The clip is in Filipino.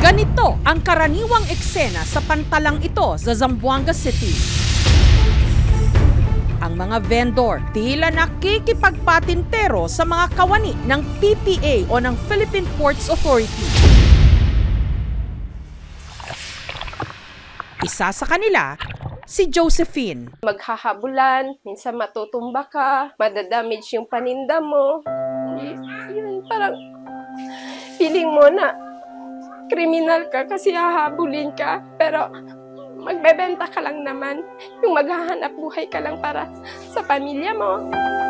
Ganito ang karaniwang eksena sa pantalang ito sa Zamboanga City. Ang mga vendor tila nakikipagpatintero sa mga kawani ng PPA o ng Philippine Ports Authority. Isa sa kanila, si Josephine. Maghahabulan, minsan matutumba ka, madadamage yung paninda mo. Yun, parang feeling mo na kriminal ka kasi hahabulin ka, pero magbebenta ka lang naman. Yung maghahanap buhay ka lang para sa pamilya mo.